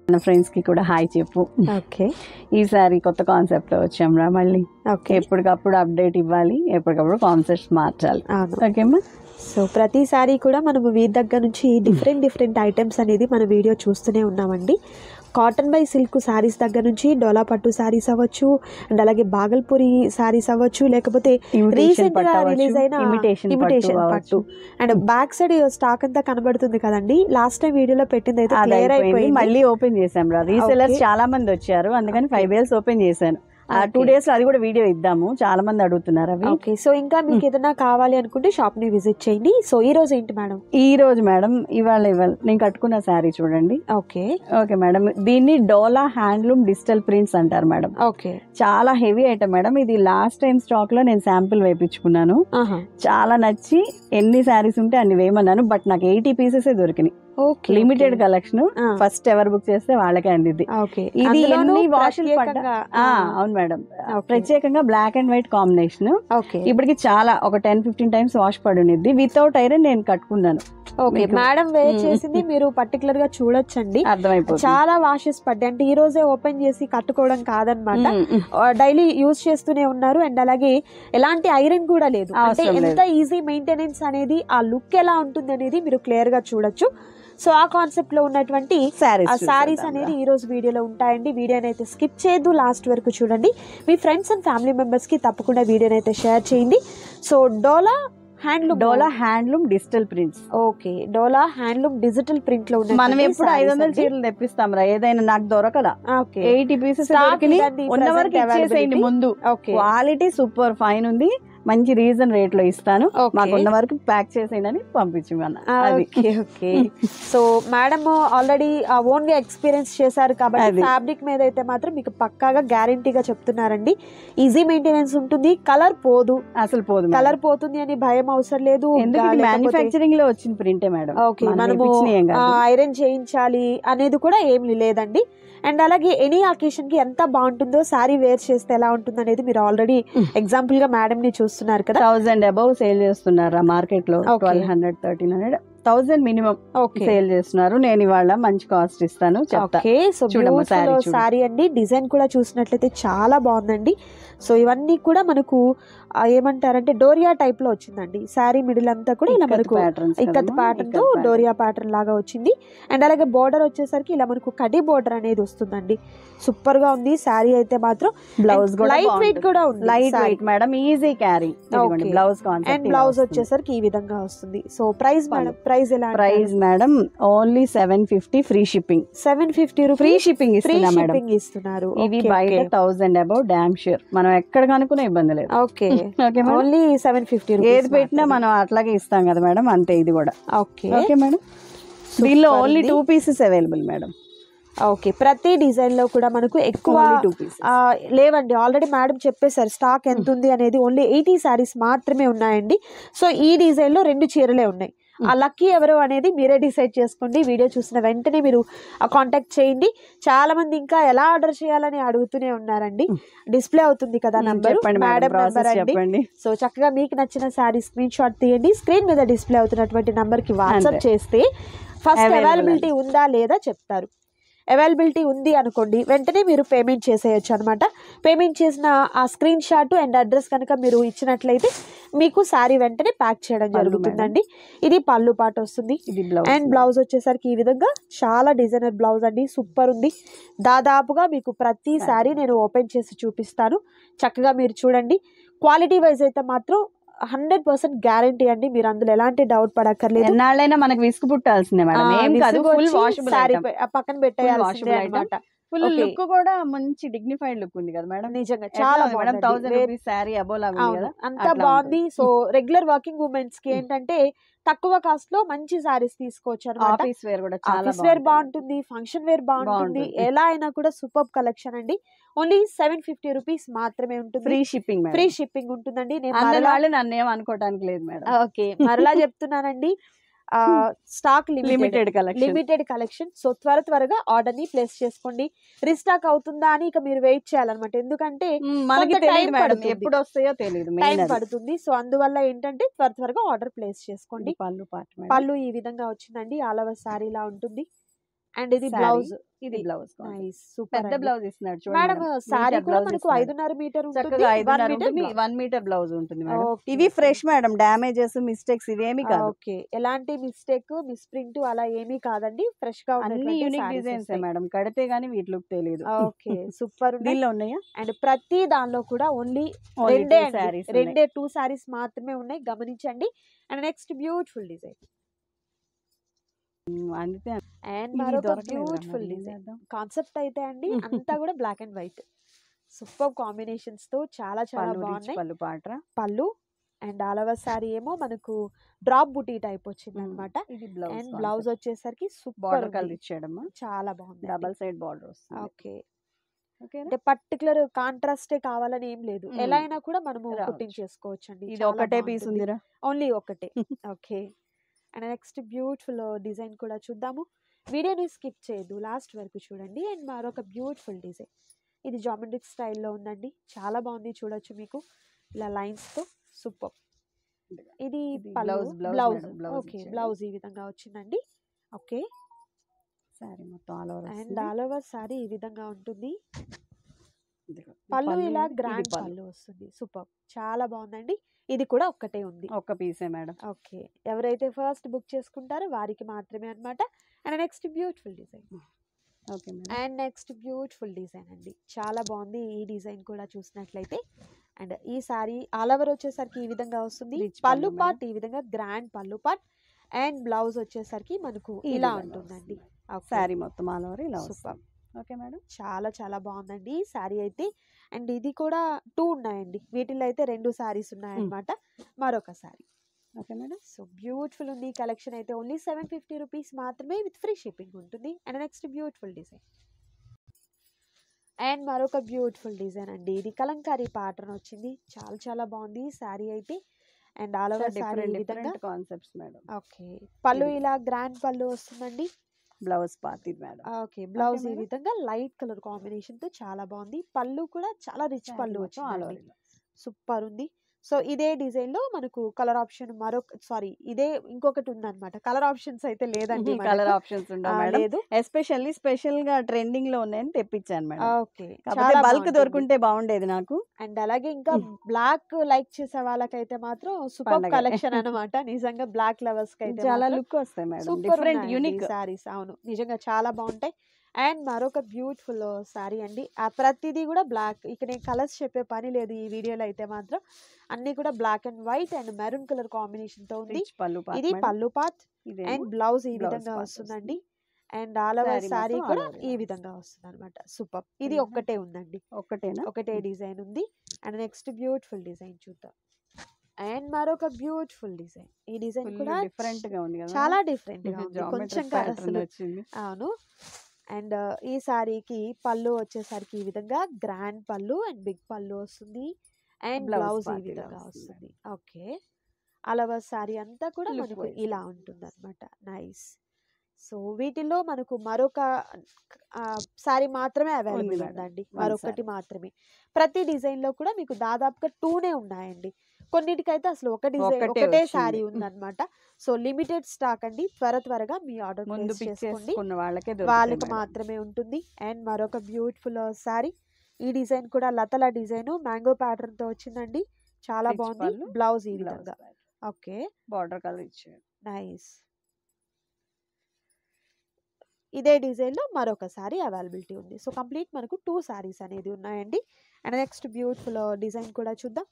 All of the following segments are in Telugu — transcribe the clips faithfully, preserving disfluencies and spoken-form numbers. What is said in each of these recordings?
మన ఫ్రెండ్స్ కి కూడా హాయ్ చెప్పు. ఓకే, ఈసారి కొత్త కాన్సెప్ట్ లో వచ్చాం రా మళ్ళీ. ఓకే, ఎప్పటికప్పుడు అప్డేట్ ఇవ్వాలి, ఎప్పటికప్పుడు కాన్సెప్ట్స్ మార్చాలి. ఓకేమ్మా. సో ప్రతిసారి కూడా మనము వీరి దగ్గర నుంచి డిఫరెంట్ డిఫరెంట్ ఐటమ్స్ అనేది మన వీడియో చూస్తూనే ఉన్నామండి. కాటన్ బై సిల్క్ శారీస్ దగ్గర నుంచి డోలా పట్టు శారీస్ అవ్వచ్చు, అండ్ అలాగే బాగల్పూరి శారీస్ అవ్వచ్చు, లేకపోతే రీసెంట్ గా రిలీజ్ అయిన ఇమిటేషన్ పట్టు. అండ్ బ్యాక్ సైడ్ స్టాక్ అంతా కనబడుతుంది కదండి, లాస్ట్ టైం వీడియోలో పెట్టింది అయితే క్లియర్ అయిపోయింది. మళ్ళీ ఓపెన్ చేసాం రా, రీసెలర్స్ చాలా మంది వచ్చారు, అందుకని ఫైవ్ ఇయర్స్ ఓపెన్ చేశాను. టూ డేస్ లో అది కూడా వీడియో ఇద్దాము, చాలా మంది అడుగుతున్నారు అవి. ఓకే, సో ఇంకా మీకు ఏదైనా కావాలి అనుకుంటే షాప్ ని విజిట్ చేయండి. సో ఈ రోజు ఏంటి మేడం? ఈ రోజు మేడం ఇవాళ ఇవాళ నేను కట్టుకున్న శారీ చూడండి. ఓకే ఓకే మేడం, దీన్ని డోలా హ్యాండ్లూమ్ డిజిటల్ ప్రింట్స్ అంటారు మేడం. ఓకే, చాలా హెవీ ఐటమ్ మేడం. ఇది లాస్ట్ టైం స్టాక్ లో నేను శాంపిల్ వేయించుకున్నాను, చాలా నచ్చి ఎన్ని శారీస్ ఉంటే అన్ని వేయమన్నాను, బట్ నాకు ఎయిటీ పీసెస్ దొరికినాయి. లిమిటెడ్ కలెక్షన్, ఫస్ట్ ఎవరు బుక్ చేస్తే వాళ్ళకే అందిద్ది. ఇది ఎన్ని వాషులు పడ్డా. అవును మేడం, ప్రత్యేకంగా బ్లాక్ అండ్ వైట్ కాంబినేషన్. ఇప్పటికి చాలా ఒక టెన్ ఫిఫ్టీన్ టైమ్స్ వాష్ పడునిద్ది. వితౌట్ ఐరన్ నేను కట్టుకున్నాను. ఓకే, మేడం వేర్ చేసింది మీరు పర్టికులర్ గా చూడొచ్చండి, అర్థమైపోతుంది. చాలా వాషెస్ పడ్డాయి. అంటే ఈ రోజే ఓపెన్ చేసి కట్టుకోవడం కాదనమాట, డైలీ యూజ్ చేస్తూనే ఉన్నారు. అండ్ అలాగే ఎలాంటి ఐరన్ కూడా లేదు. అంటే ఎంత ఈజీ మెయింటెనెన్స్ అనేది, ఆ లుక్ ఎలా ఉంటుంది అనేది మీరు క్లియర్ గా చూడొచ్చు. సో ఆ కాన్సెప్ట్ లో ఉన్నటువంటి సారీస్ అనేది ఈ రోజు వీడియోలో ఉంటాయండి. వీడియోని అయితే స్కిప్ చేయొద్దు, లాస్ట్ వరకు చూడండి. మీ ఫ్రెండ్స్ అండ్ ఫ్యామిలీ మెంబర్స్ కి తప్పకుండా వీడియోని అయితే షేర్ చేయండి. So Dola handloom Dola handloom digital prints. Okay, Dola handloom digital print లో ఉన్న మనం ఎప్పుడు ఐదు వందల చీరలు తెప్పిస్తాం రా, ఏదైనా నాకు దొరకదా. ఎయిటీ పీసెస్ ఉన్న వరకు ఇచ్చేసేయండి ముందు. క్వాలిటీ సూపర్ ఫైన్ ఉంది, మంచి రీజన్ రేట్ లో ఇస్తాను, మాకున్న వరకు ప్యాక్ చేసేయండి అని పంపించమన్నా. Okay, so madam already own గా ఎక్స్పీరియన్స్ చేశారు కాబట్టి ఫ్యాబ్రిక్ మీద అయితే మాత్రం మీకు పక్కాగా గ్యారంటీగా చెప్తున్నారండి. ఈజీ మెయింటెనెన్స్ ఉంటుంది, కలర్ పోదు, అసలు పోదు, కలర్ పోతుంది అని భయం అవసరం లేదు. మ్యానుఫ్యాక్చరింగ్ లో వచ్చిన ప్రింటే మేడం. ఓకే, మనము ఐరన్ చేయించాలి అనేది కూడా ఏమి లేదండి. అండ్ అలాగే ఎనీ అకేషన్ కి ఎంత బాగుంటుందో, శారీ వేర్ చేస్తే ఎలా ఉంటుంది అనేది మీరు ఆల్రెడీ ఎగ్జాంపుల్ గా మేడం ని చూస్తున్నారు కదా. థౌసండ్ అబౌవ్ సేల్ చేస్తున్నారు మార్కెట్ లో, twelve hundred thirteen hundred thousand minimum sale చేస్తున్నారు. నేను ఇవాళ మంచి కాస్ట్ ఇస్తాను. సారీ అండి, డిజైన్ కూడా చూసినట్లయితే చాలా బాగుందండి. సో ఇవన్నీ కూడా మనకు ఏమంటారంటే డోరియా టైప్ లో వచ్చిందండి. శారీ మిడిల్ అంతా కూడా ఇలా మనకు ఇక్కత్ ప్యాటర్న్ తో డోరియా ప్యాటర్న్ లాగా వచ్చింది. అండ్ అలాగే బోర్డర్ వచ్చేసరికి ఇలా మనకు కడి బోర్డర్ అనేది వస్తుందండి. సూపర్ గా ఉంది శారీ అయితే మాత్రం. బ్లౌజ్ లైట్ వెయిట్ కూడా ఉంది, light weight madam, easy carry. Blouse and blouse వచ్చేసరికి ఈ విధంగా వస్తుంది. సో ప్రైస్ మేడం, ప్రైస్ ఎలా? Price madam only seven fifty free shipping. Seven fifty free shipping ఇస్తున్నారు. ఇవి బయట థౌసండ్ అబౌవ్ డామ్ ష్యూర్, మనం ఎక్కడ కనుక్కునే ఇబ్బంది లేదు. ఓకే, ఓన్లీ సెవెన్ ఫిఫ్టీ ఏది పెట్టినా మనం అట్లాగే ఇస్తాం కదా మేడం, అంతే ఇది కూడా. ఓకే ఓకే మేడం, దీనిలో only two pieces available madam. Okay, ప్రతి డిజైన్ లో కూడా మనకు ఎక్కువ లేవండి, ఆల్రెడీ మేడం చెప్పేశారు స్టాక్ ఎంత ఉంది అనేది. ఓన్లీ ఎయిటీ శారీస్ మాత్రమే ఉన్నాయండి. సో ఈ డిజైన్ లో రెండు చీరలే ఉన్నాయి. ఆ లక్కీ ఎవరు అనేది మీరే డిసైడ్ చేసుకోండి. వీడియో చూసిన వెంటనే మీరు కాంటాక్ట్ చేయండి. చాలా మంది ఇంకా ఎలా ఆర్డర్ చేయాలని అడుగుతూనే ఉన్నారండి. డిస్ప్లే అవుతుంది కదా నంబర్, మేడం నంబర్ అండి. సో చక్కగా మీకు నచ్చిన శారీ స్క్రీన్ షాట్ తీయండి. స్క్రీన్ మీద డిస్ప్లే అవుతున్నటువంటి నంబర్ కి వాట్సాప్ చేస్తే ఫస్ట్ అవైలబిలిటీ ఉందా లేదా చెప్తారు. అవైలబిలిటీ ఉంది అనుకోండి, వెంటనే మీరు పేమెంట్ చేసేయచ్చు అనమాట. పేమెంట్ చేసిన ఆ స్క్రీన్ షాట్ అండ్ అడ్రస్ కనుక మీరు ఇచ్చినట్లయితే మీకు శారీ వెంటనే ప్యాక్ చేయడం జరుగుతుందండి. ఇది పళ్ళు పాట వస్తుంది. అండ్ బ్లౌజ్ వచ్చేసరికి ఈ విధంగా చాలా డిజైనర్ బ్లౌజ్ అండి, సూపర్ ఉంది. దాదాపుగా మీకు ప్రతి శారీ నేను ఓపెన్ చేసి చూపిస్తాను, చక్కగా మీరు చూడండి. క్వాలిటీ వైజ్ అయితే మాత్రం హండ్రెడ్ పర్సెంట్ గ్యారంటీ అండి, మీరు అందులో ఎలాంటి డౌట్ పడక్కర్లేదు. ఎన్నాళ్ళైనా మనకు విసుగు పుట్టాల్సిందే మేడం, పక్కన పెట్టేయాల్సిందే అన్నమాట. ఫుల్ లుక్ కూడా మంచి డిగ్నిఫైడ్ లుక్ ఉంది కదా మేడం. నిజంగా చాలా madam, thousand rupees saree above లాగా ఉంది కదా, అంతా బాగుంది. సో రెగ్యులర్ వర్కింగ్ ఉమెన్స్ కి ఏంటంటే తక్కువ కాస్ట్ లో మంచి సారీస్ తీసుకోవచ్చు అనమాట. ఆఫీస్ వేర్ కూడా ఆఫీస్ వేర్ బాగుంటుంది, ఫంక్షన్ వేర్ బాగుంటుంది, ఎలా అయినా కూడా సూపర్ కలెక్షన్ అండి. ఓన్లీ సెవెన్ ఫిఫ్టీ రూపీస్ మాత్రమే ఉంటుంది. ఫ్రీ షిప్పింగ్, ఫ్రీ షిప్పింగ్ ఉంటుందండి. నేను నన్ను ఏం అనుకోవడానికి లేదు మేడం. ఓకే, మరలా చెప్తున్నానండి, stock limited collection limited collection so త్వర త్వరగా ఆర్డర్ ని ప్లేస్ చేసుకోండి. రీస్టాక్ అవుతుందా అని ఇక మీరు వెయిట్ చేయాలన్నమాట, ఎందుకంటే మనకి ఎప్పుడు వస్తాయో తెలియదు, టైం పడుతుంది. సో అందువల్ల ఏంటంటే త్వర త్వరగా ఆర్డర్ ప్లేస్ చేసుకోండి. పళ్ళు పాట పళ్ళు ఈ విధంగా వచ్చిందండి, ఆల్ ఓవర్ సారీ లా ఉంటుంది. అండ్ ఇది Saree. బ్లౌజ్. ఇది బ్లౌజ్ నైస్ సూపర్ పెద్ద బ్లౌజ్ ఇస్తున్నాడు చూడండి మేడం. మేడం. సారీ మీటర్ కూడా బ్లౌజ్ మనకు ఇస్తున్నాడు. ఐదున్నర మీటర్ ఉంటుంది, చక్కగా వన్ ఐదున్నర మీటర్ ఉంటుంది, బ్లౌజ్. వన్ మీటర్ బ్లౌజ్ ఉంటుంది మేడం. ఓకే, ఇవి okay. Fresh madam, damages mistakes ఇవేమి కాదు. ఓకే, ఎలాంటి మిస్టేక్ మిస్ప్రింట్ అలా ఏమీ కాదండి, ఫ్రెష్ గా అన్ని ఉన్నటువంటి యూనిక్ sarees డిజైన్స్ వస్తాయి. మేడం, కడితే గానీ వీటి లుక్ తెలియదు. ఓకే సూపర్ ఉన్నాయి. దీనిలో ఉన్నాయా అండ్ ప్రతి దానిలో కూడా ఓన్లీ Only రెండే two అండి, sarees రెండే టూ సారీస్ మాత్రమే ఉన్నాయి, గమనించండి. And next beautiful design um, అందుకే అండ్ ఇది మరొక దొరకలేదురా మరి, బ్యూటిఫుల్ ఏం డిజైన్. చేద్దాం? కాన్సెప్ట్ అయితే అండి అంతా కూడా black and white, super combinations తో చాలా చాలా పళ్ళు రిచ్ బాగున్నాయి. పళ్ళు పాట్రా. పళ్ళు అండ్ ఆల్ ఓవర్ సారీ ఏమో మనకు డ్రాప్ బుటీ టైప్ వచ్చింది ఉమ్, అనమాట. ఇది బ్లౌజ్ అండ్ బ్లౌజ్ వచ్చేసరికి సూపర్ బార్డర్ కలర్ ఇచ్చాడమ్మా, చాలా బాగుంది. డబల్ సైడ్ బార్డర్ వస్తుంది. ఓకే, ఓకేనా? అంటే పర్టికులర్ కాంట్రాస్టే కావాలని ఏం లేదు, మ్మ్. ఎలా అయినా కూడా మనము రావచ్చు. కుట్టింగ్ చేసుకోవచ్చు అండి. ఇది ఒకటే పీస్ ఉందిరా. ఓన్లీ ఒకటే. Okay, and next beautiful design కూడా చూద్దాము. వీడియోని స్కిప్ చేయొద్దు, లాస్ట్ వరకు చూడండి. అండ్ మరొక బ్యూటిఫుల్ డిజైన్, ఇది జామెట్రిక్ స్టైల్లో ఉందండి, చాలా బాగుంది. చూడొచ్చు మీకు ఇలా లైన్స్ తో, సూపర్. ఇది ఇది pallu, blouse, blouse blouse. Madam, blouse okay, ఇచ్చాడు. బ్లౌజ్ ఈ విధంగా వచ్చిందండి. ఓకే, సారీ మొత్తం all over and all over sorry ఈ విధంగా ఉంటుంది. ఇదిగో, ఈ పళ్ళు పళ్ళు ఇలా ఇది, ఇది గ్రాండ్ పళ్ళు. పళ్ళు వస్తుంది, సూపర్, చాలా బాగుందండి. ఇది కూడా ఒక్కటే ఉంది. ఒక్క పీసే మేడం. ఓకే, ఎవరైతే ఫస్ట్ బుక్ చేసుకుంటారో వారికి మాత్రమే అన్నమాట. And next beautiful design, okay madam. And next beautiful design అండి, చాలా బాగుంది. ఈ డిజైన్ కూడా చూసినట్లయితే అండ్ ఈ సారీ ఆల్ ఓవర్ వచ్చేసరికి ఈ విధంగా వస్తుంది. Rich పళ్ళు పళ్ళు పార్ట్ ఈ విధంగా గ్రాండ్ పళ్ళు పార్ట్, అండ్ బ్లౌజ్ వచ్చేసరికి మనకు ఈ ఇలా విధంగా ఉంటుందండి. ఓకే, సారీ మొత్తం ఆల్ ఓవర్ ఇలా సూపర్, వస్తుంది. Okay madam. చాలా చాలా బాగుందండి ఈ సారీ అయితే. అండ్ ఇది కూడా టూ ఉన్నాయండి, వీటిలో అయితే రెండు సారీస్ ఉన్నాయన్నమాట. మరొక saree. Okay madam. So beautiful ఉంది కలెక్షన్ అయితే, ఓన్లీ సెవెన్ ఫిఫ్టీ రూపీస్ మాత్రమే విత్ ఫ్రీ షిప్పింగ్ ఉంటుంది. And next beautiful design, and మరొక బ్యూటిఫుల్ డిజైన్ అండి, ఇది కలంకారీ ప్యాటర్న్ వచ్చింది, చాలా చాలా బాగుంది సారీ అయితే. అండ్ ఆల్ ఓవర్ సారీ ఈ విధంగా. Different concepts madam. ఓకే, పళ్ళు ఇది. ఇలా గ్రాండ్ పళ్ళు వస్తుందండి. బ్లౌజ్ పార్ట్ ఇది మేడం. ఓకే, బ్లౌజ్ ఈ మేడం. విధంగా లైట్ కలర్ కాంబినేషన్ తో చాలా బాగుంది. పళ్ళు కూడా చాలా రిచ్ Saree పళ్ళు మొత్తం all over వచ్చిందండి, ఇలా. సూపర్ ఉంది. సో ఇదే డిజైన్ లో మనకు కలర్ ఆప్షన్ మరొక సారీ ఇదే ఇంకొకటి ఉందన్నమాట. కలర్ ఆప్షన్స్ అయితే లేదండి కలర్ మనకు. ఆప్షన్స్ ఆ, ఉండవు మేడం. లేదు. ఎస్పెషల్లీ స్పెషల్ గా ట్రెండింగ్ లో ఉన్నాయని తెప్పించాను మేడం. ఓకే, కాకపోతే చాలా బల్క్ బాగుంటుంది. దొరుకుంటే బాగుండేది నాకు. అండ్ అలాగే ఇంకా బ్లాక్ లైక్ చేసే వాళ్ళకైతే మాత్రం సూపర్ పండగే. కలెక్షన్ అన్నమాట. నిజంగా బ్లాక్ లవర్స్ కి అయితే చాలా లుక్ వస్తాయి madam, super different unique. Sarees. అవును, నిజంగా చాలా బాగుంటాయి. అండ్ మరొక బ్యూటిఫుల్ సారీ అండి, ఆ ప్రతిదీ కూడా బ్లాక్. ఇక నేను కలర్స్ చెప్పే పని లేదు ఈ వీడియోలో అయితే మాత్రం, అన్ని కూడా black and white and maroon colour combination తో ఉంది. రిచ్ పళ్ళు part ఇది మేడం. పళ్ళు పార్ట్ ఇదేమో అండ్ బ్లౌజ్ ఈ blouse విధంగా part వస్తుందండి. And all over Saree saree మొత్తం కూడా all over ఈ ఇలా విధంగా వస్తుంది అనమాట. సూపర్, ఇది ఓకేనా? ఒక్కటే ఉందండి, ఒక్కటేనా? ఒకటే డిజైన్ ఉంది. అండ్ నెక్స్ట్ బ్యూటిఫుల్ డిజైన్ చూద్దాం. అండ్ మరొక బ్యూటిఫుల్ డిజైన్, ఈ డిజైన్ Full కూడా డిఫరెంట్ గా ఉంది కదా చాలా డిఫరెంట్ గా ఉంది, Geometric కొంచెం కాదు pattern అసలు. వచ్చింది. అవును, అండ్ ఈ సారీకి పళ్ళు వచ్చేసరికి ఈ విధంగా గ్రాండ్ పళ్ళు అండ్ బిగ్ పళ్ళు వస్తుంది. అండ్ Blouse బ్లౌజ్ ఈ part ఇలా విధంగా వస్తుంది. వస్తుంది. ఓకే, అలవర్ సారీ అంతా కూడా Look మనకు wise. ఇలా ఉంటుంది అనమాట. నైస్. సో వీటిలో మనకు మరొక సారీ మాత్రమే అవైలబుల్ మేడం. ఉందండి, One మరొకటి మాత్రమే. ప్రతి డిజైన్ లో కూడా మీకు దాదాపుగా టూనే ఉన్నాయండి, కొన్నిటికైతే అసలు ఒక డిజైన్ ఒకటే ఒకటే వచ్చింది. సారీ ఉందన్నమాట. సో లిమిటెడ్ స్టాక్ అండి, త్వర త్వరగా మీ ఆర్డర్ ముందు ప్లేస్ పిక్ చేసుకోండి, చేసుకున్న వాళ్ళకే వాళ్ళకి దొరుకుతాయి మేడం. మాత్రమే ఉంటుంది. అండ్ మరొక బ్యూటిఫుల్ సారీ, ఈ డిజైన్ కూడా లతల డిజైన్ మ్యాంగో ప్యాటర్న్ తో వచ్చిందండి, చాలా Rich బాగుంది. పళ్ళు, బ్లౌజ్ ఈ Blouse విధంగా. part. ఓకే, బార్డర్ కలర్ ఇచ్చాడు. నైస్. ఇదే డిజైన్ లో మరొక సారీ అవైలబిలిటీ ఉంది. సో కంప్లీట్ మనకు టూ సారీస్ అనేది ఉన్నాయండి. అండ్ నెక్స్ట్ బ్యూటిఫుల్ డిజైన్ కూడా చూద్దాం.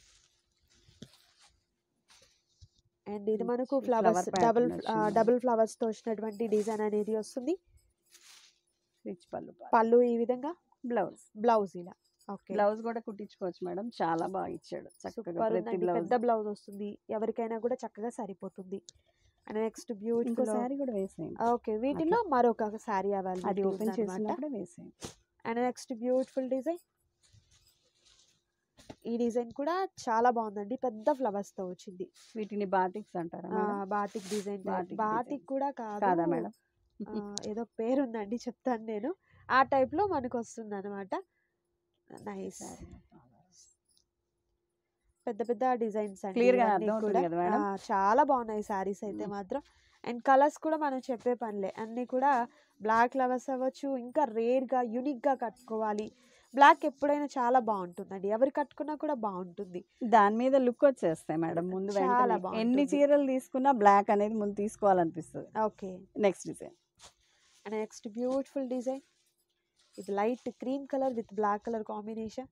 అండ్ ఇది మనకు ఈ ఫ్లవర్స్ flower డబుల్ pattern వచ్చింది. డబుల్ ఫ్లవర్స్ తో వచ్చినటువంటి డిజైన్ అనేది వస్తుంది. రిచ్ పళ్ళు part. పళ్ళు ఈ విధంగా, బ్లౌజ్ బ్లౌజ్ ఇలా. ఓకే, బ్లౌజ్ కూడా కుట్టించుకోవచ్చు మేడం, చాలా బాగా ఇచ్చాడు చక్కగా. సూపర్ ప్రతి ఉందండి, బ్లౌజ్ పెద్ద బ్లౌజ్ వస్తుంది, ఎవరికైనా కూడా చక్కగా సరిపోతుంది. అండ్ నెక్స్ట్ ఇంకో బ్యూటిఫుల్. సారీ కూడా వేసేయండి, ఓకే, వీటిలో మరొక సారీ అది అవైలబిలిటీ ఓపెన్ ఉందన్నమాట. చేసినప్పుడే వేసేయండి. అండ్ నెక్స్ట్ బ్యూటిఫుల్ డిజైన్, ఈ డిజైన్ కూడా చాలా బాగుందండి, పెద్ద ఫ్లవర్స్ తో వచ్చింది. వీటిని బాతిక్స్ అంటారా madam? Batik design, Batik batik design. కూడా కాదు, కాదా మేడం? ఆ, ఏదో పేరు ఉందండి చెప్తాను నేను, ఆ టైప్ లో మనకు వస్తుంది అనమాట. నైస్, పెద్ద పెద్ద డిజైన్స్ అండి Clear గా ఇవన్నీ అర్థం అవుతుంది కూడా. కదా మేడం? ఆ, చాలా బాగున్నాయి సారీస్ అయితే మ్మ్. మాత్రం. అండ్ కలర్స్ కూడా మనం చెప్పే పనిలే, అన్నీ కూడా బ్లాక్ ఫ్లవర్స్ అవ్వచ్చు, ఇంకా రేర్గా యూనిక్గా కట్టుకోవాలి. బ్లాక్ ఎప్పుడైనా చాలా బాగుంటుందండి, ఎవరు కట్టుకున్నా కూడా బాగుంటుంది, దాని మీద లుక్ వచ్చేస్తాయి మేడం ముందు చాలా వెంటనే. ఎన్ని బాగుంటుంది. చీరలు తీసుకున్నా బ్లాక్ అనేది ముందు తీసుకోవాలనిపిస్తుంది. Okay, next design and next beautiful design, ఇది light cream colour with black colour combination.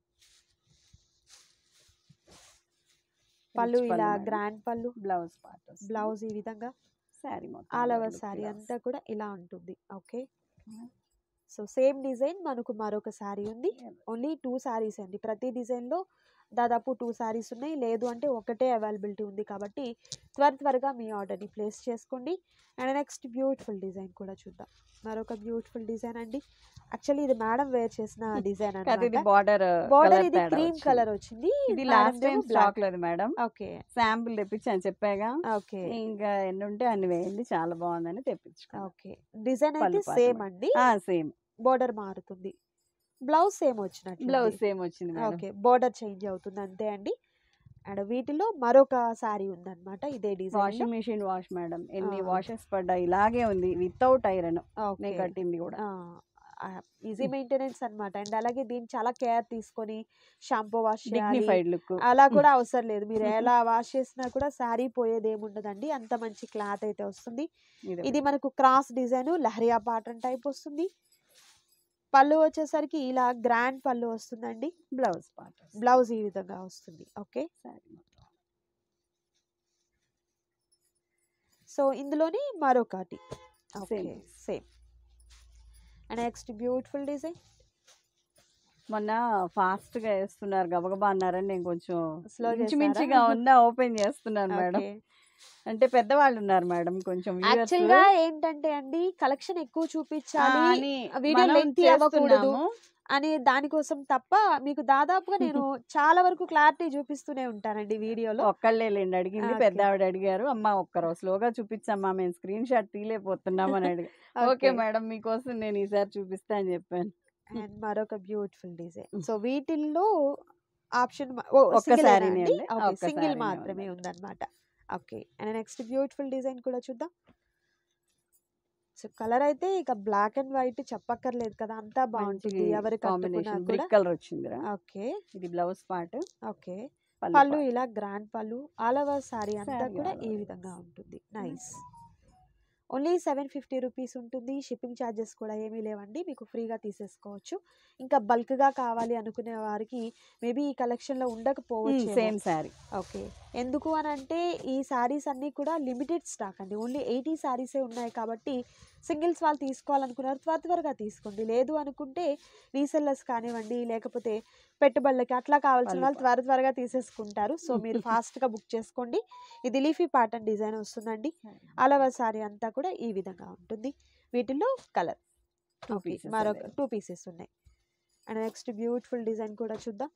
Pallu ఇలా grand pallu, blouse part, blouse ఈ విధంగా శారీ ఆల్ ఓవర్ శారీ అంతా కూడా ఇలా ఉంటుంది. ఓకే, సో సేమ్ డిజైన్ మనకు మరొక శారీ ఉంది, ఓన్లీ టూ శారీస్ అండి. ప్రతి డిజైన్లో దాదాపు టూ శారీస్ ఉన్నాయి, లేదు అంటే ఒకటే అవైలబిలిటీ ఉంది. కాబట్టి త్వర త్వరగా మీ ఆర్డర్ని ప్లేస్ చేసుకోండి. అండ్ నెక్స్ట్ బ్యూటిఫుల్ డిజైన్ కూడా చూద్దాం, మరొక బ్యూటిఫుల్ డిజైన్ అండి. యాక్చువల్లీ ఇది మేడం వేర్ చేసిన డిజైన్ అన్నమాట. బార్డర్ బార్డర్ ఇది క్రీమ్ కలర్ వచ్చింది, ఇది లాస్ట్ టైం స్టాక్ లేదు మేడం. ఓకే, శాంపుల్ తెప్పించాను చెప్పాగా. ఓకే, ఇంకా ఎన్ని ఉంటే అన్ని వేయండి, చాలా బాగుందని తెప్పించుకో. ఓకే, డిజైన్ అయితే సేమ్ అండి, సేమ్, బోర్డర్ మారుతుంది, బ్లౌజ్ సేమ్ వచ్చినట్టు, బ్లౌజ్ సేమ్ వచ్చింది. ఓకే, బోర్డర్ చేంజ్ అవుతుంది అంతే అండి. అండ్ వీటిలో మరొక సారీ ఉందన్నమాట, ఇదే design. Washing machine wash madam, ఎన్ని వాషెస్ పడ్డా ఇలాగే ఉంది, వితౌట్ ఐరన్ కట్టింది కూడా. ఈజీ మెయింటెనెన్స్ అన్నమాట. అండ్ అలాగే దీన్ని చాలా కేర్ తీసుకొని షాంపూ వాష్ డిగ్నిఫైడ్ లుక్ అలా కూడా అవసరం లేదు, మీరు ఎలా వాష్ చేసినా కూడా శారీ పోయేది ఏముండదండి, అంత మంచి క్లాత్ అయితే వస్తుంది. ఇది మనకు cross design leheriya pattern type వస్తుంది. పళ్ళు వచ్చేసరికి ఇలా గ్రాండ్ పళ్ళు వస్తుందండి, బ్లౌజ్ పార్ట్, బ్లౌజ్ ఈ విధంగా వస్తుంది. ఓకే, సో ఇందులోని మరొకటి same. And next beautiful design, మొన్న ఫాస్ట్ గా వేస్తున్నారు, గబగబా అన్నారని నేను కొంచెం స్లో మించిగా ఉన్నా ఓపెన్ చేస్తున్నాను మేడం. అంటే పెద్దవాళ్ళు ఉన్నారు మేడం, కొంచెం యాక్చువల్ గా ఏంటంటే అండి కలెక్షన్ ఎక్కువ చూపించాలి, వీడియో లెంత్ అవ్వకూడదు అని దానికోసం తప్ప మీకు దాదాపుగా నేను చాలా వరకు క్లారిటీ చూపిస్తూనే ఉంటానండి వీడియోలో. ఒక్కళ్ళే లేండి అడిగింది, పెద్ద ఆవిడ అడిగారు, అమ్మ ఒక్కరో స్లోగా చూపించమ్మా మేము స్క్రీన్ షాట్ తీయలేకపోతున్నాం అని అడిగి. ఓకే మేడం మీకోసం నేను ఈసారి చూపిస్తా అని చెప్పాను. అండ్ మరొక బ్యూటిఫుల్ డిజైన్, సో వీటిల్లో ఆప్షన్ సింగిల్ మాత్రమే ఉందన్నమాట. Okay, and next beautiful design కూడా చూద్దాం. సో కలర్ అయితే ఇక బ్లాక్ అండ్ వైట్ చెప్పక్కర్లేదు కదా, అంతా బాగుంటుంది, ఎవరి కాంబినేషన్ కలర్ వచ్చింది. ఓకే, ఇది బ్లౌజ్ పార్ట్. ఓకే, పళ్ళు ఇలా గ్రాండ్ పళ్ళు, ఆల్ ఓవర్ సారీ అంతా కూడా ఈ విధంగా ఉంటుంది. Nice, only seven fifty rupees ఉంటుంది, షిప్పింగ్ ఛార్జెస్ కూడా ఏమీ లేవండి, మీకు ఫ్రీగా తీసేసుకోవచ్చు. ఇంకా బల్క్గా కావాలి అనుకునే వారికి మేబీ ఈ కలెక్షన్లో ఉండకపోవచ్చు సేమ్ శారీ. ఓకే, ఎందుకు అని అంటే ఈ శారీస్ అన్నీ కూడా లిమిటెడ్ స్టాక్ అండి, ఓన్లీ ఎయిటీ శారీసే ఉన్నాయి. కాబట్టి సింగిల్స్ వాళ్ళు తీసుకోవాలనుకున్నారు త్వర త్వరగా తీసుకోండి, లేదు అనుకుంటే రీసెల్లర్స్ కానివ్వండి లేకపోతే పెట్టుబడులకి అట్లా కావాల్సిన వాళ్ళు త్వర త్వరగా తీసేసుకుంటారు. సో మీరు ఫాస్ట్గా బుక్ చేసుకోండి. ఇది లీఫీ ప్యాటర్న్ డిజైన్ వస్తుందండి, ఆల్ ఓవర్ సారీ అంతా కూడా ఈ విధంగా ఉంటుంది. వీటిల్లో కలర్ మరొక టూ పీసెస్ ఉన్నాయి. అండ్ నెక్స్ట్ బ్యూటిఫుల్ డిజైన్ కూడా చూద్దాం.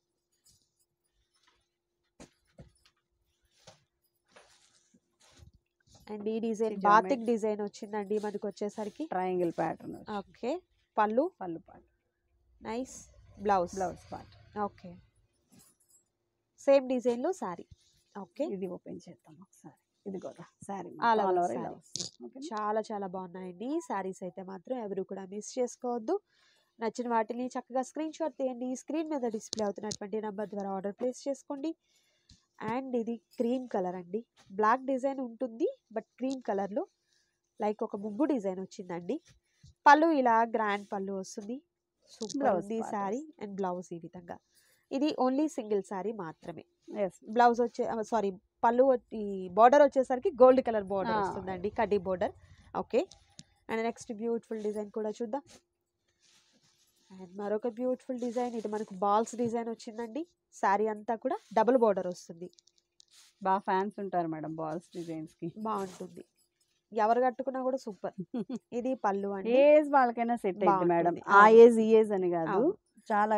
అండ్ ఈ డిజైన్ బాతిక్ డిజైన్ వచ్చిందండి మనకు వచ్చేసరికి, triangle pattern. Okay, pallu pallu part, nice, blouse blouse part. Okay, same design లో సారీ. ఓకే, ఇది ఓపెన్ చేద్దాం ఒకసారి. ఇది కూడా సారీ చాలా చాలా బాగున్నాయండి ఈ సారీస్ అయితే మాత్రం ఎవరు కూడా మిస్ చేసుకోవద్దు. నచ్చిన వాటిని చక్కగా స్క్రీన్ షాట్ తీయండి, స్క్రీన్ మీద డిస్ప్లే అవుతున్నటువంటి నెంబర్ ద్వారా ఆర్డర్ ప్లేస్ చేసుకోండి. అండ్ ఇది క్రీమ్ కలర్ అండి, బ్లాక్ డిజైన్ ఉంటుంది బట్ క్రీమ్ కలర్లో లైక్ ఒక ముగ్గు డిజైన్ వచ్చిందండి. పళ్ళు ఇలా గ్రాండ్ పళ్ళు వస్తుంది, సూపర్ ఉంది సారీ. అండ్ బ్లౌజ్ ఈ విధంగా, ఇది ఓన్లీ సింగిల్ సారీ మాత్రమే. బ్లౌజ్ వచ్చే సారీ పళ్ళు ఈ బార్డర్ వచ్చేసరికి గోల్డ్ కలర్ బార్డర్ వస్తుందండి, కడ్డీ border. Okay, and next beautiful design కూడా చూద్దాం. అండ్ మరొక బ్యూటిఫుల్ డిజైన్, ఇది మనకు బాల్స్ డిజైన్ వచ్చిందండి. శారీ అంతా కూడా డబుల్ బార్డర్ వస్తుంది. బాగా ఫ్యాన్స్ ఉంటారు మేడం బాల్స్ డిజైన్స్ కి, బాగుంటుంది, ఎవరు కట్టుకున్నా కూడా సూపర్. ఇది పళ్ళు అండి, ఏజ్ వాళ్ళకైనా సెట్ అయింది మేడం, ఆ ఏజ్ ఈ ఏజ్ అని కాదు, చాలా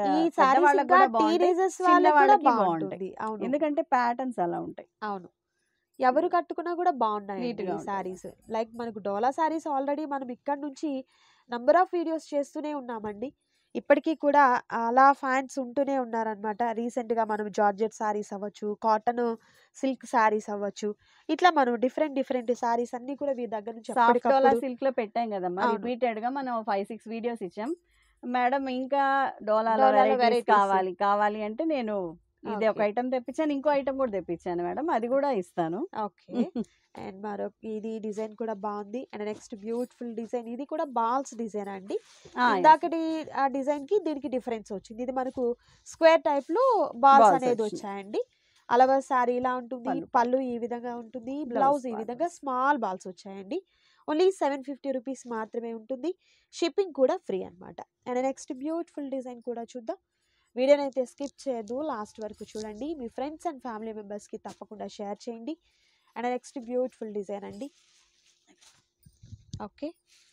ఎందుకంటే ప్యాటర్న్స్ అలా ఉంటాయి. అవును, ఎవరు కట్టుకున్నా కూడా బాగున్నాయి సారీస్. లైక్ మనకు డోలా సారీస్ ఆల్రెడీ మనం ఇక్కడ నుంచి నంబర్ ఆఫ్ వీడియోస్ చేస్తూనే ఉన్నామండి. ఇప్పటికీ కూడా అలా ఫ్యాన్స్ ఉంటూనే ఉన్నారనమాట. రీసెంట్‌గా మనం జార్జెట్ శారీస్ అవ్వచ్చు, కాటన్ సిల్క్ శారీస్ అవ్వచ్చు, ఇట్లా మనం డిఫరెంట్ డిఫరెంట్ శారీస్ అన్నీ కూడా వీరి దగ్గర నుంచి సాఫ్ట్ డోలా ఎప్పటికప్పుడు సిల్క్‌లో పెట్టాం గదమ్మా! అవును. రిపీటెడ్‌గా మనం ఐదు, ఆరు వీడియోస్ ఇచ్చాం. మేడం ఇంకా డోలాలో డోలాలో వెరైటీస్ వెరైటీస్. కావాలి, కావాలి అంటే నేను ఇది ఒక ఓకే. ఐటెమ్ తెప్పించాను. ఇంకో ఐటెమ్ కూడా తెప్పించాను మేడం. అది కూడా ఇస్తాను. ఓకే. అండ్ మరొక ఇది డిజైన్ కూడా బాగుంది. అండ్ నెక్స్ట్ బ్యూటిఫుల్ డిజైన్, ఇది కూడా బాల్స్ డిజైన్ అండి. ఆ! యెస్. ఇందాకటి ఆ డిజైన్‌కి దీనికి డిఫరెన్స్ వచ్చింది. ఇది మనకు స్క్వేర్ టైప్‌లో బాల్స్ బాల్స్ అనేది వచ్చినాయి. వచ్చాయండి. అలవా శారీ ఇలా ఉంటుంది. పళ్ళు పళ్ళు ఈ విధంగా ఉంటుంది. బ్లౌజ్ బ్లౌజ్ ఈ పార్ట్ విధంగా స్మాల్ బాల్స్ వచ్చాయండి. ఓన్లీ సెవెన్ ఫిఫ్టీ రూపీస్ మాత్రమే ఉంటుంది. షిప్పింగ్ కూడా ఫ్రీ అన్నమాట. అండ్ నెక్స్ట్ బ్యూటిఫుల్ డిజైన్ కూడా చూద్దాం. వీడియోని అయితే స్కిప్ చేయొద్దు, లాస్ట్ వరకు చూడండి. మీ ఫ్రెండ్స్ అండ్ ఫ్యామిలీ మెంబర్స్‌కి తప్పకుండా షేర్ చేయండి. అండ్ నెక్స్ట్ బ్యూటిఫుల్ డిజైన్ అండి. ఓకే.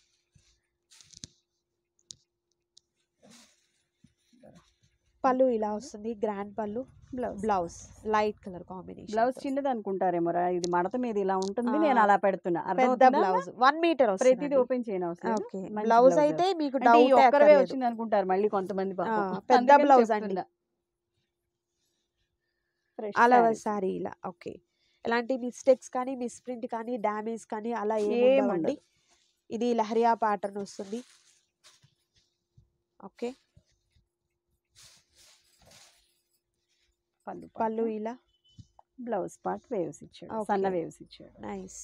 పళ్ళు ఇలా వస్తుంది. Grand pallu. Blouse blouse light colour combination. Blouse చిన్నది అనుకుంటారేమోరా, ఇది మడత మీద ఇలా ఉంటుంది. ఆ, నేను అలా పెడుతున్నా. పెద్ద అర్థమవుతుందా? బ్లౌజ్ వన్ మీటర్ ప్రతిదీ వస్తుంది. ఓపెన్ చేయని అవసరం లేదు. ఓకే. మంచి బ్లౌజ్ బ్లౌజ్ అయితే మీకు అంటే ఈ డౌట్ ఒక్కరవే వచ్చింది అనుకుంటారు మళ్ళీ కొంతమంది ఆ, పాపం. పెద్ద అందుకని బ్లౌజ్ అండి. చెప్తున్నా. ఫ్రెష్ అలవ శారీస్ శారీ ఇలా. ఓకే. ఎలాంటి మిస్టేక్స్ కానీ మిస్ప్రింట్ కానీ డ్యామేజ్ కానీ అలా ఏమి ఏం ఉండవండి. ఉండదు. ఇది లహరియా ప్యాటర్న్ వస్తుంది. ఓకే. పళ్ళు పళ్ళు పాటు ఇలా. బ్లౌజ్ పార్ట్ వేవ్స్ ఇచ్చాడు, ఓకే. సన్న వేవ్స్ ఇచ్చాడు. నైస్.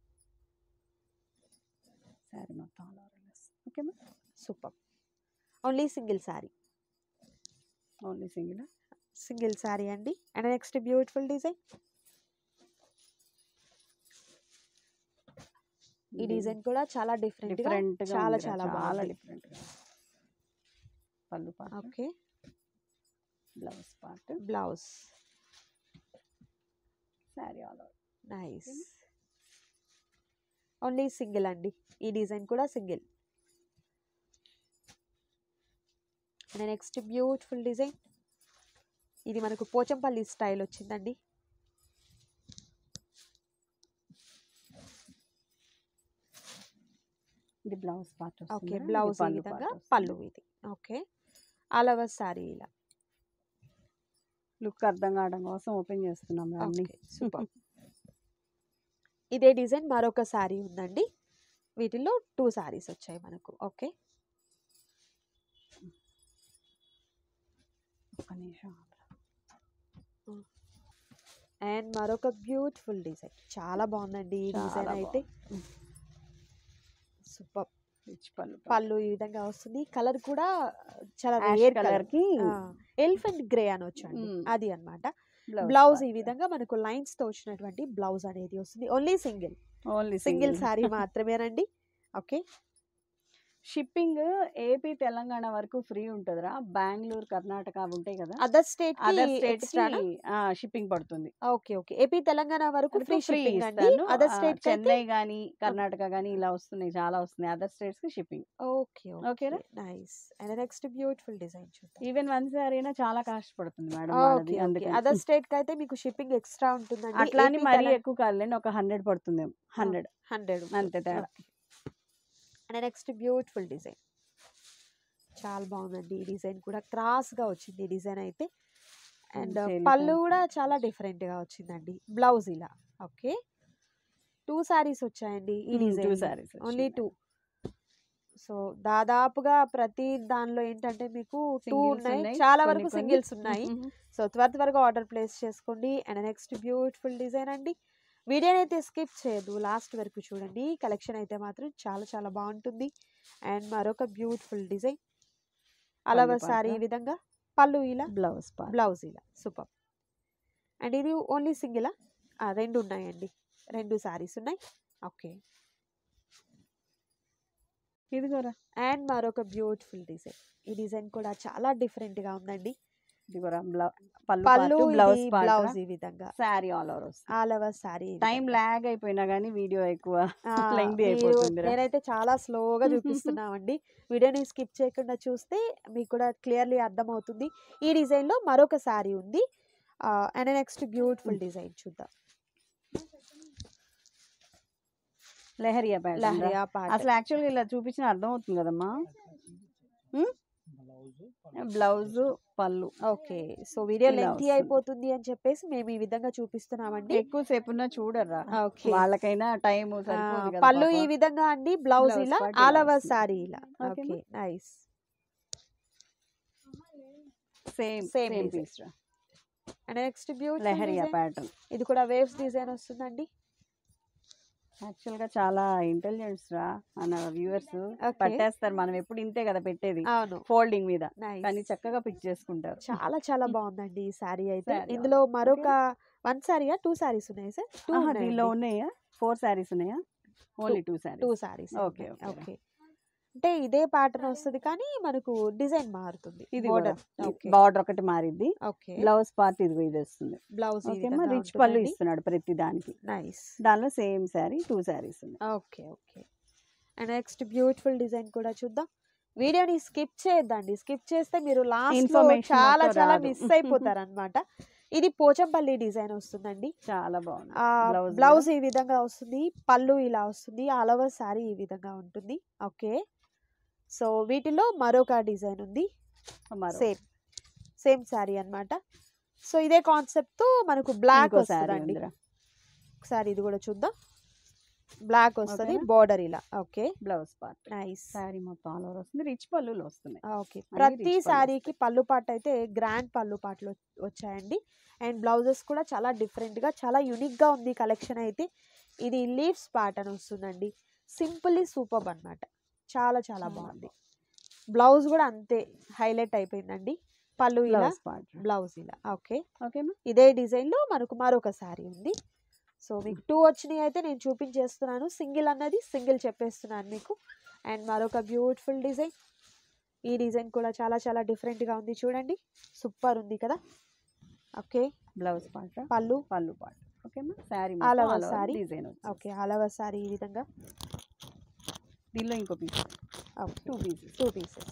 శారీ మొత్తం all over less. ఓకేనా? Super. Only single saree. Only single. Single saree అండి. And next beautiful design. ఈ డిజైన్ కూడా చాలా డిఫరెంట్ గా డిఫరెంట్ గా చాలా ఉందిరా, చాలా చాలా బాగుంది. డిఫరెంట్ గా. Pallu part, okay. Blouse part, blouse. Sari all over. Nice. Only single అండి. ఈ డిజైన్ కూడా single. And next beautiful design. ఇది మనకు పోచంపల్లి స్టైల్ వచ్చిందండి. ఇది బ్లౌజ్ పార్ట్ ఓకే. వస్తుంది. బ్లౌజ్ ఈ విధంగా, పళ్ళు ఇది. ఓకే. ఆల్ ఓవర్ శారీ ఇలా. లుక్ అర్థం కావడం కోసం ఓపెన్ చేస్తున్నాం అన్ని. ఓకే. సూపర్. ఇదే డిజైన్ మరొక శారీ ఉందండి. వీటిల్లో టూ శారీస్ వచ్చాయి మనకు. ఓకే. ఒక్క నిమిషం. అండ్ మరొక బ్యూటిఫుల్ డిజైన్. చాలా బాగుందండి ఈ డిజైన్ చాలా అయితే. బాగుంది. Super. Rich pallu part. Pallu ఈ విధంగా వస్తుంది. కలర్ కూడా చాలా యాష్ రేర్ కలర్ కలర్. కి ఎలిఫెంట్ గ్రే అనొచ్చు అండి. మ్మ్. అది అన్నమాట. బ్లౌజ్ బ్లౌజ్ ఈ పార్ట్. విధంగా మనకు లైన్స్ తో వచ్చినటువంటి బ్లౌజ్ అనేది వస్తుంది. Only single only single single. Sari మాత్రమేనండి. ఓకే. షిప్పింగ్ ఏపీ తెలంగాణ వరకు ఫ్రీ ఉంటుందిరా. బెంగళూరు కర్ణాటక అవి ఉంటాయి కదా, అదర్ స్టేట్ కి అదర్ స్టేట్ ఎక్స్ట్రానా? కి షిప్పింగ్ పడుతుంది. ఓకే. ఓకే. ఏపీ తెలంగాణ వరకు వరకు ఫ్రీ ఫ్రీ షిప్పింగ్ అండి. ఇస్తాను. అదర్ ఆ, స్టేట్ కి అయితే చెన్నై గానీ కర్ణాటక గానీ ఇలా వస్తున్నాయి, చాలా వస్తున్నాయి అదర్ స్టేట్స్ కి షిప్పింగ్. ఓకే. ఓకే. ఓకేనా? Nice. And next beautiful design చూద్దాం. ఈవెన్ వన్ సారీ అయినా చాలా కాస్ట్ పడుతుంది మేడం వాళ్ళది. ఓకే. ఓకే. అందుకని అదర్ స్టేట్ కి అయితే మీకు షిప్పింగ్ ఎక్స్ట్రా ఉంటుందండి. అట్లా అని ఏపీ మరీ తెలంగాణ ఎక్కువ కాదులేండి, ఒక హండ్రెడ్ పడుతుందేమో. హండ్రెడ్ హండ్రెడ్ అంతే తేడా. And next beautiful design. చాలా బాగుందండి ఈ డిజైన్ కూడా. క్రాస్ గా వచ్చింది ఈ డిజైన్ అయితే. And Fairy pallu fancy. కూడా చాలా డిఫరెంట్ గా వచ్చిందండి. బ్లౌజ్ ఇలా. ఓకే. టూ సారీస్ వచ్చాయండి ఈ two design. Saris only two. So దాదాపుగా ప్రతి దానిలో ఏంటంటే మీకు టూ ఉన్నాయి, చాలా వరకు సింగిల్స్ ఉన్నాయి. సో త్వర త్వరగా ఆర్డర్ ప్లేస్ చేసుకోండి. అండ్ నెక్స్ట్ బ్యూటిఫుల్ డిజైన్ అండి. వీడియోని అయితే స్కిప్ చేయదు, లాస్ట్ వరకు చూడండి. కలెక్షన్ అయితే మాత్రం చాలా చాలా బాగుంటుంది. అండ్ మరొక బ్యూటిఫుల్ డిజైన్. అలవ పళ్ళు సారీ పాట. ఈ విధంగా, పళ్ళు ఇలా, బ్లౌజ్ పార్ట్. బ్లౌజ్ ఇలా. సూపర్. అండ్ ఇది ఓన్లీ సింగిలా? రెండు ఉన్నాయండి, రెండు సారీస్ ఉన్నాయి. ఓకే. ఇది కూడా అండ్ మరొక బ్యూటిఫుల్ డిజైన్. ఈ డిజైన్ కూడా చాలా డిఫరెంట్ గా ఉందండి. ఇది కూడా బ్లౌ పళ్ళు పళ్ళు పార్ట్, బ్లౌజ్ ఇది, పార్ట్, బ్లౌజ్ ఈ విధంగా శారీ ఆల్ ఓవర్ వస్తుంది. All over sari. Time lag అయిపోయినా కానీ వీడియో ఎక్కువ లెంగ్తీ అయిపోతుంది. నేనైతే చాలా స్లోగా చూపిస్తున్నామండి. వీడియోని స్కిప్ చేయకుండా చూస్తే మీకు కూడా క్లియర్లీ అర్థమవుతుంది. ఈ డిజైన్ లో మరొక సారీ ఉంది. అండ్ నెక్స్ట్ బ్యూటిఫుల్ డిజైన్ చూద్దాం. లెహరియా ప్యాటర్న్. లహరియా పాట. అసలు యాక్చువల్గా ఇలా చూపించిన అర్థం అవుతుంది కదమ్మా. ఉమ్? Blouse pallu. Okay. So video ఇలా లెంతీ వస్తుంది. అయిపోతుంది అని చెప్పేసి మేము ఈ విధంగా చూపిస్తున్నామండి. ఎక్కువసేపు ఉన్న చూడరా, ఓకే. వాళ్ళకైనా టైం ఆ, సరిపోదు కదా పళ్ళు ఈ పాపం. విధంగా అండి, బ్లౌజ్ బ్లౌజ్ ఇలా, పార్ట్ ఆల్ ఇలా ఓవర్ వస్తుంది. సారీ ఇలా. ఓకేనా? Okay, nice. Same same same design. Piece రా, and next beautiful leheriya design. Pattern. ఇది కూడా వేవ్స్ డిజైన్ వస్తుందండి. యాక్చువల్ గా చాలా ఇంటెలిజెంట్స్ రా మన వ్యూవర్స్, ఓకే. పట్టేస్తారు. మనం ఎప్పుడు ఇంతే కదా పెట్టేది అవును, ఫోల్డింగ్ మీద, నైస్. కానీ చక్కగా పిక్ చేసుకుంటారు. చాలా చాలా బాగుందండి ఈ సారీ అయితే. Saree ఇందులో బాగుంది. మరొక వన్ సారీయా టూ సారీస్ ఉన్నాయి సార్? టూ ఆహా, దీనిలో ఉన్నాయండి. ఉన్నాయా ఫోర్ శారీస్ ఉన్నాయా? Only two two saris. Saris. Okay, okay. Okay, అంటే ఇదే ప్యాటర్న్ వస్తుంది కానీ మనకు డిజైన్ మారుతుంది. ఇది బోర్డర్. ఓకే, బార్డర్ ఒకటి మారిద్ది, ఓకే. బ్లౌజ్ పార్ట్ ఇది ఇది వస్తుంది. బ్లౌజ్ ఈ ఓకేమా, విధంగా రిచ్ పళ్ళు ఉంటుందండి. ఇస్తున్నాడు ప్రతి దానికి. నైస్. దానిలో సేమ్ శారీ టూ శారీస్ ఉన్నాయి. Okay, okay. And next beautiful design కూడా చూద్దాం. వీడియోని స్కిప్ చేయొద్దండి, స్కిప్ చేస్తే మీరు లాస్ట్ లో Information చాలా మొత్తం చాలా రాదు. మిస్ అయిపోతారు అనమాట. ఇది పోచంపల్లి డిజైన్ వస్తుందండి. చాలా బాగుంది. ఆ బ్లౌజ్ బ్లౌజ్ ఈ విధంగా వస్తుంది, పళ్ళు ఇలా వస్తుంది, ఆల్ ఓవర్ సారీ ఈ విధంగా ఉంటుంది. ఓకే, సో వీటిలో మరొక డిజైన్ ఉంది, సేమ్ సేమ్ సారీ అన్నమాట. సో ఇదే కాన్సెప్ట్ తో మనకు బ్లాక్ వస్తుందండి. ఒకసారి ఇది కూడా చూద్దాం. బ్లాక్ వస్తుంది, ఓకేనా? బోర్డర్ ఇలా. Okay, blouse part nice. Sari మొత్తం ఆల్ ఓవర్ వస్తుంది, రిచ్ పళ్ళులు వస్తున్నాయి. ఓకే, అన్ని ప్రతి rich పళ్ళు సారీకి పళ్ళు పాట అయితే గ్రాండ్ పళ్ళు పాటలు వచ్చాయండి. అండ్ బ్లౌజెస్ కూడా చాలా డిఫరెంట్ గా, చాలా యూనిక్ గా ఉంది కలెక్షన్ అయితే. ఇది లీవ్స్ ప్యాటర్న్ వస్తుందండి, సింపుల్లీ సూపర్ అన్నమాట. చాలా చాలా బాగుంది. బ్లౌజ్ కూడా అంతే హైలైట్ అయిపోయిందండి. పళ్ళు ఇలా, బ్లౌజ్ పార్ట్. బ్లౌజ్ ఇలా. ఓకే, ఓకేమా, ఇదే డిజైన్ లో మనకు మరొక సారీ ఉంది. సో మీకు టూ వచ్చినాయి అయితే నేను చూపించేస్తున్నాను, సింగిల్ అన్నది సింగిల్ చెప్పేస్తున్నాను మీకు. అండ్ మరొక బ్యూటిఫుల్ డిజైన్. ఈ డిజైన్ కూడా చాలా చాలా డిఫరెంట్ గా ఉంది, చూడండి, సూపర్ ఉంది కదా. Okay, blouse part, pallu, pallu part. ఓకేమా, sari all over sari. Design. Okay, all over sorry ఈ విధంగా. దీనిలో ఇంకో piece, okay, two pieces. Two pieces.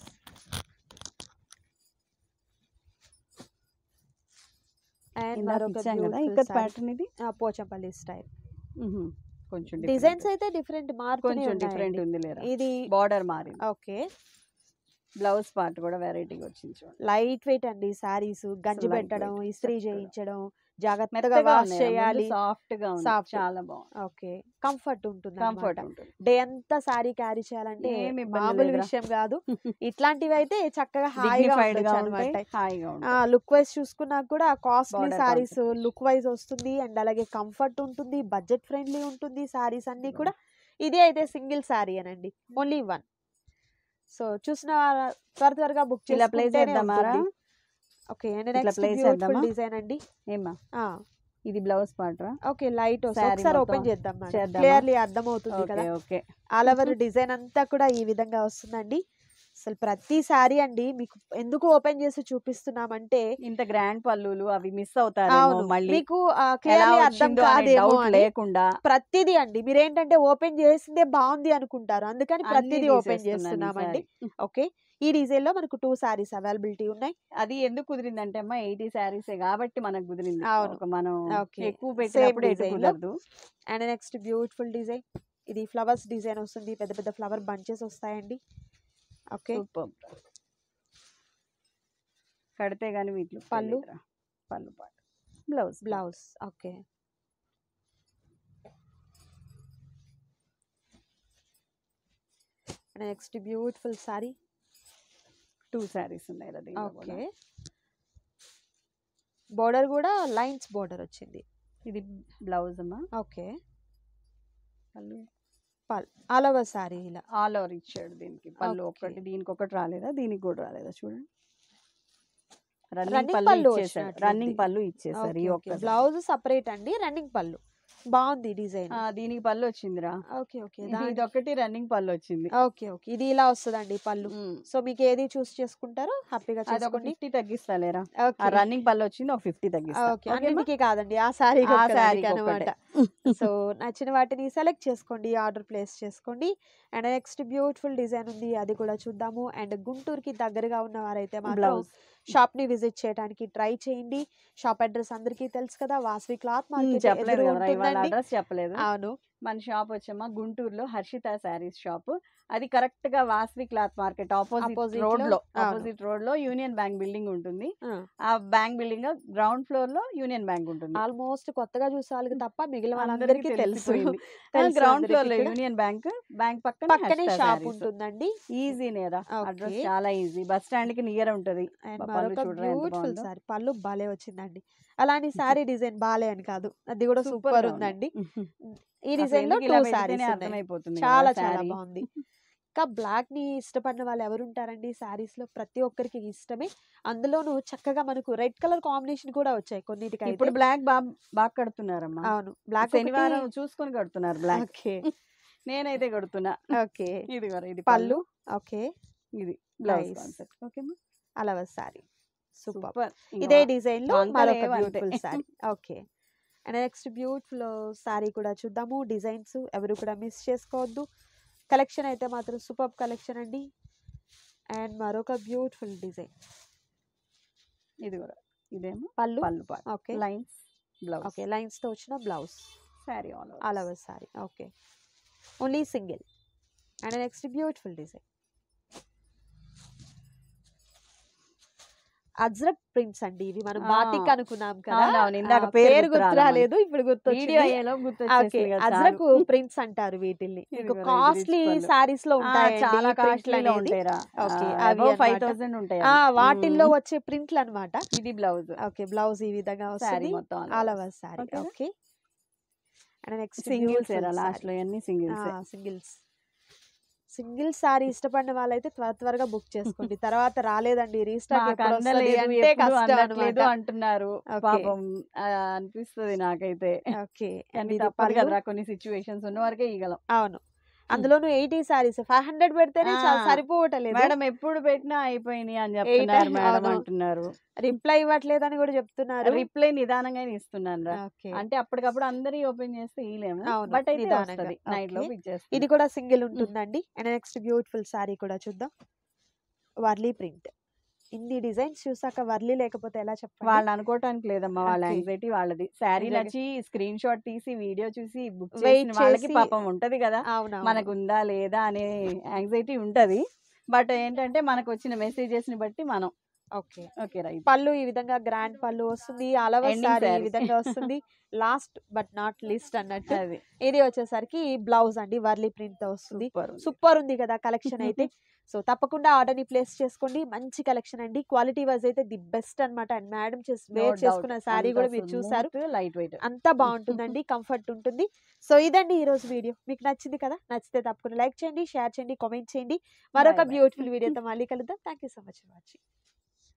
And మరొక ఇచ్చాం కదా బ్యూటిఫుల్ ఇక్కడ సారీ, ప్యాటర్న్. ఇది పోచంపల్లి స్టైల్. మ్హూ. కొంచెం డిజైన్స్ అయితే డిఫరెంట్ మారుతూనే కొంచెం డిఫరెంట్ ఉన్నాయండి. ఉంది లేరా, ఇది బార్డర్ మారింది. ఓకే, బ్లౌజ్ పార్ట్ కూడా వెరైటీగా వచ్చింది చూడండి. లైట్ వెయిట్ అండి సారీస్. గంజి light పెట్టడం, weight, ఇస్త్రీ చక్కగా. చేయించడం, జాగ్రత్తగా మెత్తగా వాష్ ఉన్నాయి, చేయాలి. సాఫ్ట్ గా ఉంది, Soft. చాలా బాగుంది. ఓకే, కంఫర్ట్ ఉంటుంది కంఫర్ట్ అన్నమాట. ఉంటుంది. డే అంతా సారీ క్యారీ చేయాలంటే ఏం ఇబ్బంది మామూలు లేదురా. విషయం కాదు. ఇట్లాంటివి అయితే చక్కగా హాయిగా Dignified గా ఉండొచ్చు ఉంటాయి, అనమాట. హాయిగా ఉంటాయి. లుక్ వైజ్ చూసుకున్నా కూడా costly Border saris concept. Look wise వస్తుంది. అండ్ అలాగే కంఫర్ట్ ఉంటుంది, బడ్జెట్ ఫ్రెండ్లీ ఉంటుంది సారీస్ అన్ని కూడా. ఇది అయితే సింగిల్ సారీ అనండి, ఓన్లీ వన్. సో చూసిన వారు త్వర త్వరగా బుక్ ఇలా ప్లేస్ చేద్దామారా? ఓకే, అండ్ ఇట్లా నెక్స్ట్ place బ్యూటిఫుల్ చేద్దామా? డిజైన్ అండి. ఏమా, ఆ ఇది బ్లౌజ్ పార్ట్ రా. ఓకే, లైట్ Saree ఒకసారి ఓపెన్ మొత్తం చేద్దాం మేడం, చేద్దామా? క్లియర్లీ అర్థమవుతుంది కదా. Okay, okay. All over design అంతా కూడా ఈ విధంగా వస్తుందండి. అసలు ప్రతి సారీ అండి మీకు ఎందుకు ఓపెన్ చేసి చూపిస్తున్నామంటే, ఇంత గ్రాండ్ పళ్ళులు అవి మిస్ అవుతారేమో అవును, మళ్ళీ, మీకు ఎలా క్లియర్లీ అర్థం వచ్చిందో అనే కాదేమో డౌట్ అని. లేకుండా ప్రతిదీ అండి మీరేంటంటే ఓపెన్ చేసిందే బాగుంది అనుకుంటారు, అందుకని అన్ని ప్రతిదీ ఓపెన్ తీసేస్తున్నాను చేస్తున్నామండి. ఈసారి. ఓకే, ఈ డిజైన్ లో మనకు టూ సారీస్ అవైలబిలిటీ ఉన్నాయి. అది ఎందుకు కుదిరిందంటే అమ్మా, ఎయిటీ శారీసే కాబట్టి మనకు కుదిరింది. అవును. ఒక మనం Okay. ఎక్కువ Same పెట్టినప్పుడు ఎటు design లో. కుదరదు. And next beautiful design. ఇది ఫ్లవర్స్ డిజైన్ వస్తుంది, పెద్ద పెద్ద ఫ్లవర్ బంచెస్ వస్తాయండి. Okay, super. కడితే గానీ వీటిలో పళ్ళు. తెలీదురా. పళ్ళు పాటు, blouse blouse. Okay, and next beautiful sari. Two saris ఉన్నాయి కదా దీనిలో ఓకే, కూడా. బోర్డర్ కూడా లైన్స్ బోర్డర్ వచ్చింది. ఇది బ్లౌజ్ అమ్మా, ఓకే, పళ్ళు పల్ ఆల్ ఓవర్ సారీ ఇలా. ఆల్ ఓవర్ ఇచ్చాడు దీనికి. పళ్ళు Okay. ఒకటి, దీనికి ఒకటి రాలేదా, దీనికి కూడా రాలేదా చూడండి. రన్నింగ్ Running పళ్ళు పళ్ళు ఇచ్చేసారు, వచ్చినట్లుంది. రన్నింగ్ పళ్ళు ఇచ్చేసారు ఈ ఒక్క. బ్లౌజ్ సపరేట్ అండి, రన్నింగ్ పళ్ళు. బాగుంది డిజైన్. దీనికి పళ్ళు వచ్చిందిరా. ఓకే, ఓకే, ఇది ఇదొకటి రన్నింగ్ పళ్ళు వచ్చింది. ఓకే, ఓకే, ఇది ఇలా వస్తుందండి పళ్ళు. ఉమ్. సో మీకు ఏది చూస్ చేసుకుంటారో హ్యాపీగా అదొక చేసుకోండి. ఫిఫ్టీ తగ్గిస్తాలేరా, ఓకే, ఆ రన్నింగ్ పళ్ళు వచ్చింది ఒక ఫిఫ్టీ తగ్గిస్తా. ఓకే, ఓకేమా? అన్నిటికీ కాదండి, ఆ సారీ ఆ శారీకి అనమాట. సో నచ్చిన వాటిని సెలెక్ట్ చేసుకోండి, ఆర్డర్ ప్లేస్ చేసుకోండి. అండ్ నెక్స్ట్ బ్యూటిఫుల్ డిజైన్ ఉంది, అది కూడా చూద్దాము. అండ్ గుంటూరుకి దగ్గరగా ఉన్న వారైతే మాత్రం బ్లౌజ్ షాప్ ని విజిట్ చేయడానికి ట్రై చేయండి. షాప్ అడ్రస్ అందరికీ తెలుసు కదా, వాసవి క్లాత్ మార్కెట్ చెప్పలేదు ఎదురు కదా ఇవాళ ఉంటుందండి. అడ్రస్ చెప్పలేదు. అవును, మన షాప్ వచ్చమ్మా గుంటూరులో హర్షిత శారీస్ షాప్. అది కరెక్ట్ గా Vasavi cloth market opposite road లో ఆపోజిట్ రోడ్ లో యూనియన్ బ్యాంక్ బిల్డింగ్ ఉంటుంది. ఆ బ్యాంక్ బిల్డింగ్ గ్రౌండ్ ఫ్లోర్ లో యూనియన్ బ్యాంక్ ఉంటుంది. ఆల్మోస్ట్ కొత్తగా చూసే వాళ్ళకి తప్ప మిగిలిన వాళ్ళందరికీ తెలుసు. గ్రౌండ్ ఫ్లోర్ లో యూనియన్ బ్యాంక్, బ్యాంక్ పక్కన పక్కనే షాప్ ఉంటుందండి. ఈజీ నేరా, అడ్రస్ చాలా ఈజీ, బస్ స్టాండ్ కి నియర్ ఉంటది. బ్యూటిఫుల్ సారీ, పళ్ళు బాలే వచ్చిందండి. అలాని సారీ డిజైన్ బాలే అని కాదు, అది కూడా సూపర్ ఉందండి. ఈ డిజైన్ లో టూ సారీస్ అర్థమైపోతుంది, చాలా చాలా బాగుంది. ఇంకా బ్లాక్ ని ఇష్టపడిన వాళ్ళు ఎవరు ఉంటారండి? సారీస్ లో ప్రతి ఒక్కరికి ఇష్టమే. అందులోనూ చక్కగా మనకు రెడ్ కలర్ కాంబినేషన్ కూడా వచ్చాయి కొన్నిటికి. ఇప్పుడు బ్లాక్ బాగా కడుతున్నారమ్మా. అవును, బ్లాక్ శనివారం చూసుకొని కడుతున్నారు బ్లాక్. ఓకే, నేనైతే కడుతున్నా. ఓకే, ఇది ఇది పళ్ళు. ఓకే, ఇది బ్లౌజ్ కాన్సెప్ట్. ఓకేమా, అలా సారీ సూపర్. ఇదే డిజైన్ లో మరొక beautiful sari. Okay, and next beautiful sorry కూడా చూద్దాము. డిజైన్స్ ఎవరు కూడా మిస్ చేసుకోవద్దు. కలెక్షన్ అయితే మాత్రం సూపర్ కలెక్షన్ అండి. అండ్ మరొక బ్యూటిఫుల్ డిజైన్. ఇది కూడా ఇదేమో pallu. Pallu part. Okay, lines blouse. Okay, lines తో వచ్చిన blouse. Sari all all over sari. Okay, only single. And next beautiful design. Ajrakh prints అండి. ఇవి మనం బాటిక్ అనుకున్నాం కదా, ఇందాక పేరు గుర్తు రాలేదు, ఇప్పుడు గుర్తు. అజ్రక్ ప్రింట్స్ అంటారు వీటిల్ని. మీకు కాస్ట్లీ సారీస్ లో ఉంటాయి, చాలా కాస్ట్లీ ఉంటాయి. వాటిల్లో వచ్చే ప్రింట్లు అన్నమాట. ఇది బ్లౌజ్. ఓకే, బ్లౌజ్ ఈ విధంగా వస్తుంది all over sari. Okay, and next singles. Last లో అన్ని సింగిల్స్. సింగిల్స్ సింగిల్ సారీ ఇష్టపడిన వాళ్ళైతే త్వర త్వరగా బుక్ చేసుకోండి. తర్వాత రాలేదండి రీస్టాక్ అంటున్నారు, పాపం అనిపిస్తుంది నాకైతే. ఓకే, తప్పదు కదా, కొన్ని సిచ్యువేషన్స్ ఉన్న వరకే ఇవ్వగలం. అవును, అందులోను ఎయిటీ సారీస్ ఫైవ్ హండ్రెడ్ పెడితేనే సరిపోవట్లేదు మేడం. ఎప్పుడు పెట్టినా అయిపోయినాయి అని చెప్తున్నారు మేడం, అంటున్నారు. రిప్లై ఇవ్వట్లేదు అని కూడా చెప్తున్నారు. రిప్లై నిదానంగా ఇస్తున్నాను, అంటే అప్పటికప్పుడు అందరి ఓపెన్ చేస్తే ఇలేము, బట్ అయితే నైట్ లో పిక్ చేస్తాం. ఇది కూడా సింగిల్ ఉంటుందండి. అండ్ నెక్స్ట్ బ్యూటిఫుల్ సారీ కూడా చూద్దాం. వర్లీ ప్రింట్. ఇన్ని డిజైన్స్ చూసాక వర్లీ లేకపోతే ఎలా చెప్పాలి? వాళ్ళు అనుకోవటానికి లేదమ్మా, వాళ్ళ యాంగ్జైటీ వాళ్ళది. శారీ నచ్చి స్క్రీన్ షాట్ తీసి వీడియో చూసి బుక్ చేసిన వాళ్ళకి పాపం ఉంటది కదా, మనకు ఉందా లేదా అనే యాంగ్జైటీ ఉంటది. బట్ ఏంటంటే మనకు వచ్చిన మెసేజెస్ ని బట్టి మనం ఓకే ఓకే రైట్. పళ్ళు ఈ విధంగా గ్రాండ్ పళ్ళు వస్తుంది, అలవర్ సారీ ఈ విధంగా వస్తుంది. లాస్ట్ బట్ నాట్ లీస్ట్ అన్నట్టు ఇది వచ్చేసరికి బ్లౌజ్ అండి, వర్లీ ప్రింట్ తో వస్తుంది. సూపర్ ఉంది కదా కలెక్షన్ అయితే. సో తప్పకుండా ఆర్డర్ ని ప్లేస్ చేసుకోండి. మంచి కలెక్షన్ అండి, క్వాలిటీ వైజ్ అయితే ది బెస్ట్ అనమాట. అండ్ మేడం వేర్ చేసుకున్న శారీ కూడా మీరు చూసారు, లైట్ వెయిట్ అంతా బాగుంటుందండి, కంఫర్ట్ ఉంటుంది. సో ఇదండి ఈ రోజు వీడియో. మీకు నచ్చింది కదా, నచ్చితే తప్పకుండా లైక్ చేయండి, షేర్ చేయండి, కామెంట్ చేయండి. మరొక బ్యూటిఫుల్ వీడియోతో మళ్ళీ కలుద్దాం. Thank you so much for watching.